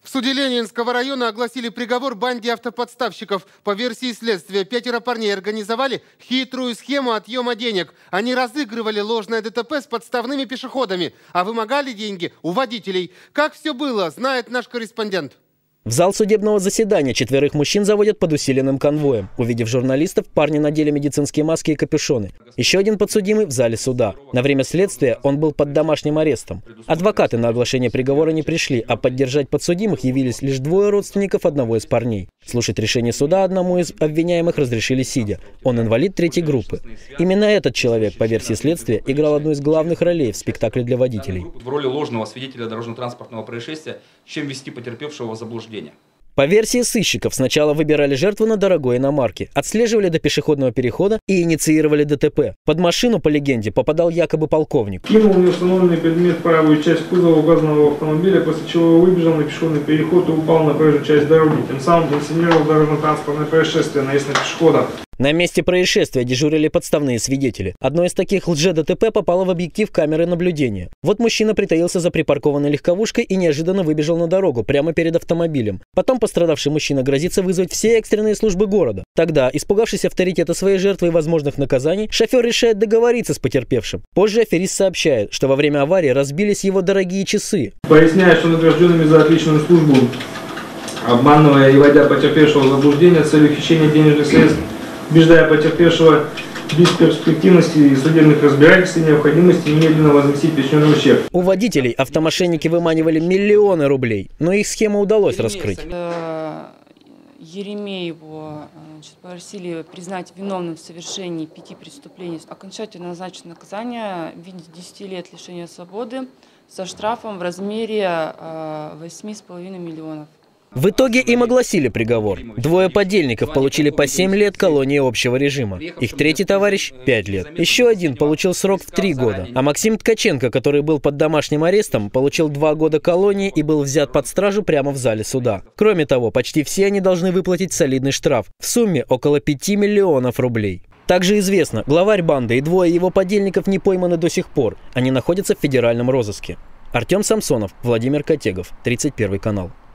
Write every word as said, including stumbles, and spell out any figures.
В суде Ленинского района огласили приговор банде автоподставщиков. По версии следствия, пятеро парней организовали хитрую схему отъема денег. Они разыгрывали ложное ДТП с подставными пешеходами, а вымогали деньги у водителей. Как все было, знает наш корреспондент. В зал судебного заседания четверых мужчин заводят под усиленным конвоем. Увидев журналистов, парни надели медицинские маски и капюшоны. Еще один подсудимый в зале суда. На время следствия он был под домашним арестом. Адвокаты на оглашение приговора не пришли, а поддержать подсудимых явились лишь двое родственников одного из парней. Слушать решение суда одному из обвиняемых разрешили сидя. Он инвалид третьей группы. Именно этот человек, по версии следствия, играл одну из главных ролей в спектакле для водителей. В роли ложного свидетеля дорожно-транспортного происшествия, чем ввести потерпевшего в заблуждение. По версии сыщиков, сначала выбирали жертву на дорогой иномарке, отслеживали до пешеходного перехода и инициировали ДТП. Под машину, по легенде, попадал якобы полковник. Кинул неустановленный предмет в правую часть кузова указанного автомобиля, после чего выбежал на пешеходный переход и упал на проезжую часть дороги. Тем самым инсценировал дорожно-транспортное происшествие, наезд на пешехода. На месте происшествия дежурили подставные свидетели. Одно из таких лже-ДТП попало в объектив камеры наблюдения. Вот мужчина притаился за припаркованной легковушкой и неожиданно выбежал на дорогу, прямо перед автомобилем. Потом пострадавший мужчина грозится вызвать все экстренные службы города. Тогда, испугавшись авторитета своей жертвы и возможных наказаний, шофер решает договориться с потерпевшим. Позже аферист сообщает, что во время аварии разбились его дорогие часы. Поясняет, что награжденными за отличную службу, обманывая и вводя потерпевшего в заблуждение с целью хищения денежных средств, убеждая потерпевшего бесперспективности и судебных разбирательств и необходимости немедленно возместить причиненный ущерб. У водителей автомошенники выманивали миллионы рублей, но их схему удалось раскрыть. Еремееву значит, попросили признать виновным в совершении пяти преступлений. Окончательно назначено наказание в виде десяти лет лишения свободы со штрафом в размере восьми с половиной миллионов. В итоге им огласили приговор. Двое подельников получили по семь лет колонии общего режима. Их третий товарищ – пять лет. Еще один получил срок в три года. А Максим Ткаченко, который был под домашним арестом, получил два года колонии и был взят под стражу прямо в зале суда. Кроме того, почти все они должны выплатить солидный штраф. В сумме около пяти миллионов рублей. Также известно, главарь банды и двое его подельников не пойманы до сих пор. Они находятся в федеральном розыске. Артем Самсонов, Владимир Котегов, тридцать первый канал.